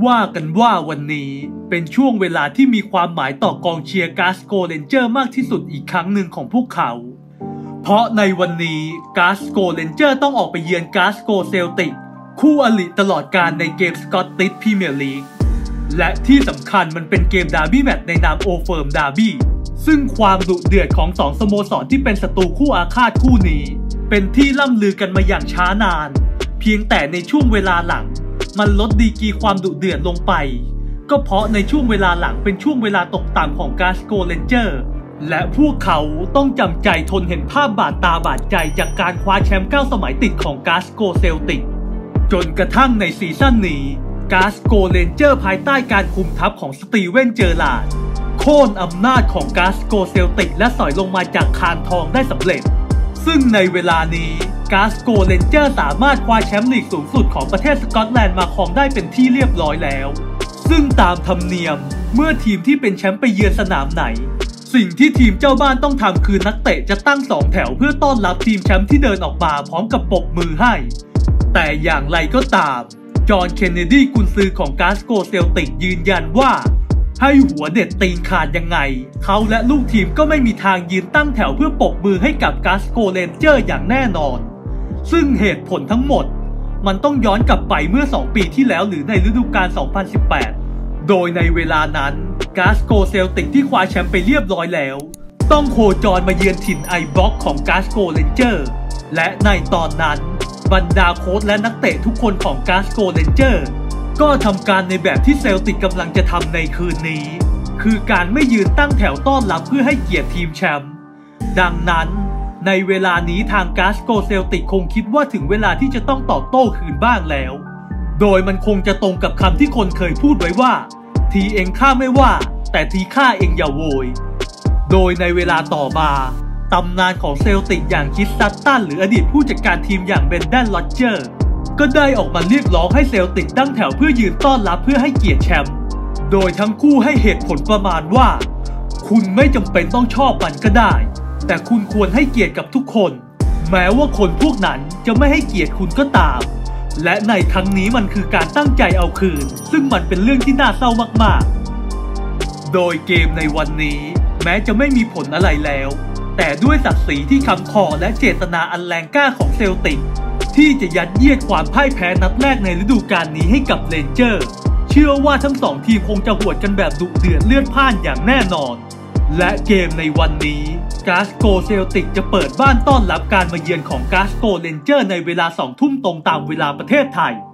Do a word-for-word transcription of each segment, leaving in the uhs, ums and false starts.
ว่ากันว่าวันนี้เป็นช่วงเวลาที่มีความหมายต่อกองเชียร์ Glasgow Rangers มากที่สุดอีกครั้งหนึ่งของพวกเขาเพราะในวันนี้ Glasgow Rangers ต้องออกไปเยือน Glasgow Celtic คู่อริตลอดกาลในเกม Scottish Premier League และที่สำคัญมันเป็นเกมดาร์บี้แมตช์ในนาม Old Firm Derby ซึ่งความดุเดือดของสองสโมสรที่เป็นศัตรูคู่อาฆาตคู่นี้เป็นที่ล่ำลือกันมาอย่างช้านานเพียงแต่ในช่วงเวลาหลังมันลดดีกรีความดุเดือดลงไปก็เพราะในช่วงเวลาหลังเป็นช่วงเวลาตกต่ำของ Glasgow Rangers และพวกเขาต้องจำใจทนเห็นภาพบาดตาบาดใจจากการคว้าแชมป์เก้าสมัยติดของ Glasgow Celtic จนกระทั่งในซีซั่นนี้ Glasgow Rangers ภายใต้การคุมทัพของสตีเวนเจอร์ลาร์ดโค่นอำนาจของ Glasgow Celtic และสอยลงมาจากคานทองได้สำเร็จซึ่งในเวลานี้ Glasgow Rangers สามารถคว้าแชมป์ลีกสูงสุดของประเทศสกอตแลนด์มาครองได้เป็นที่เรียบร้อยแล้วซึ่งตามธรรมเนียมเมื่อทีมที่เป็นแชมป์ไปเยือนสนามไหนสิ่งที่ทีมเจ้าบ้านต้องทำคือนักเตะจะตั้งสองแถวเพื่อต้อนรับทีมแชมป์ที่เดินออกมาพร้อมกับปรบมือให้แต่อย่างไรก็ตามจอห์นเคนเนดีกุนซือของ Glasgow Celtic ยืนยันว่าให้หัวเด็ดตีนขาดยังไงเขาและลูกทีมก็ไม่มีทางยืนตั้งแถวเพื่อปรบมือให้กับ Glasgow Rangers อย่างแน่นอนซึ่งเหตุผลทั้งหมดมันต้องย้อนกลับไปเมื่อสองปีที่แล้วหรือในฤดูกาล สองพันสิบแปด โดยในเวลานั้น Glasgow Celtic ที่คว้าแชมป์ไปเรียบร้อยแล้วต้องโคจรมาเยือนถิ่นไอบล็อกของ Glasgow Rangers และในตอนนั้นบรรดาโค้ชและนักเตะทุกคนของ Glasgow Rangers ก็ทำการในแบบที่เซลติกกำลังจะทำในคืนนี้คือการไม่ยืนตั้งแถวต้อนรับเพื่อให้เกียรติทีมแชมป์ดังนั้นในเวลานี้ทาง Glasgow Celtic คงคิดว่าถึงเวลาที่จะต้องตอบโต้คืนบ้างแล้วโดยมันคงจะตรงกับคำที่คนเคยพูดไว้ว่าทีเองฆ่าไม่ว่าแต่ทีฆ่าเองอย่าโวยโดยในเวลาต่อมาตำนานของเซลติกอย่างคิดซัตตันหรืออดีตผู้จัดการทีมอย่างเบนแดน โรเจอร์ก็ได้ออกมาเรียกร้องให้เซลติกตั้งแถวเพื่อยืนต้อนรับเพื่อให้เกียรติแชมป์โดยทั้งคู่ให้เหตุผลประมาณว่าคุณไม่จำเป็นต้องชอบมันก็ได้แต่คุณควรให้เกียรติกับทุกคนแม้ว่าคนพวกนั้นจะไม่ให้เกียรติคุณก็ตามและในครั้งนี้มันคือการตั้งใจเอาคืนซึ่งมันเป็นเรื่องที่น่าเศร้ามากๆโดยเกมในวันนี้แม้จะไม่มีผลอะไรแล้วแต่ด้วยศักดิ์ศรีที่ค้ำคอและเจตนาอันแรงกล้าของเซลติกที่จะยัดเยียดความพ่ายแพ้นัดแรกในฤดูกาลนี้ให้กับเรนเจอร์เชื่อว่าทั้งสองทีมคงจะหวดกันแบบดุเดือดเลือดพล่านอย่างแน่นอนและเกมในวันนี้ Glasgow Celtic จะเปิดบ้านต้อนรับการมาเยือนของ Glasgow Rangers ในเวลาสองทุ่มตรงตามเวลาประเทศไทย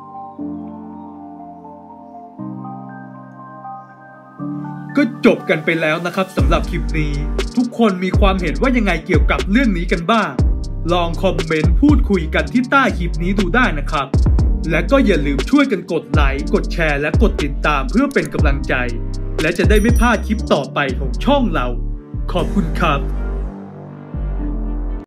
ก็จบกันไปแล้วนะครับสำหรับคลิปนี้ทุกคนมีความเห็นว่ายังไงเกี่ยวกับเรื่องนี้กันบ้างลองคอมเมนต์พูดคุยกันที่ใต้คลิปนี้ดูได้นะครับและก็อย่าลืมช่วยกันกดไลค์กดแชร์และกดติดตามเพื่อเป็นกำลังใจและจะได้ไม่พลาดคลิปต่อไปของช่องเราขอบคุณครับ